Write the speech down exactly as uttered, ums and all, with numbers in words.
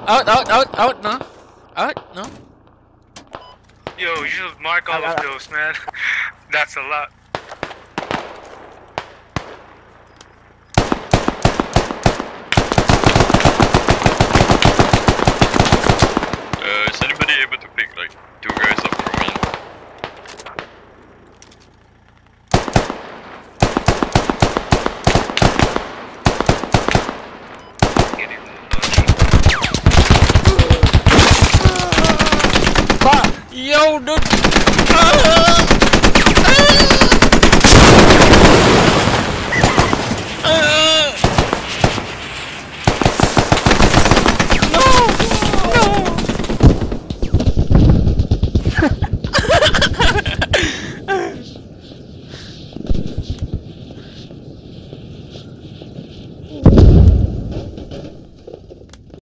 Out, out, out, out, no. Out, no. Yo, you should mark all of those, man. That's a lot. Uh, is anybody able to pick like two guys up from me? Yo, dude.